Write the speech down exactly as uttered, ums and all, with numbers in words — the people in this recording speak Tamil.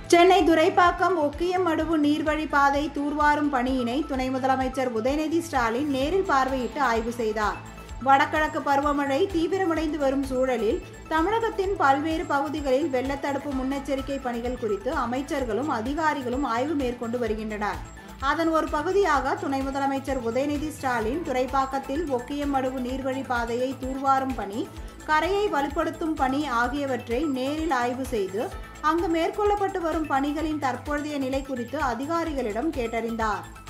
சென்னை துரைப்பாக்கம் ஒக்கியமடுவு நீர்வழி பாதை தூர்வாரும் பணியினை துணை முதலமைச்சர் உதயநிதி ஸ்டாலின் நேரில் பார்வையிட்டு ஆய்வு செய்தார். வடகிழக்கு பருவமழை தீவிரமடைந்து வரும் சூழலில் தமிழகத்தின் பல்வேறு பகுதிகளில் வெள்ளத்தடுப்பு முன்னெச்சரிக்கை பணிகள் குறித்து அமைச்சர்களும் அதிகாரிகளும் ஆய்வு மேற்கொண்டு வருகின்றனர். அதன் ஒரு பகுதியாக துணை முதலமைச்சர் உதயநிதி ஸ்டாலின் துரைப்பாக்கத்தில் ஒக்கியமடுவு நீர்வழி பாதையை தூர்வாரும் பணி, கரையை வலுப்படுத்தும் பணி ஆகியவற்றை நேரில் ஆய்வு செய்து அங்கு மேற்கொள்ளப்பட்டு வரும் பணிகளின் தற்போதைய நிலை குறித்து அதிகாரிகளிடம் கேட்டறிந்தார்.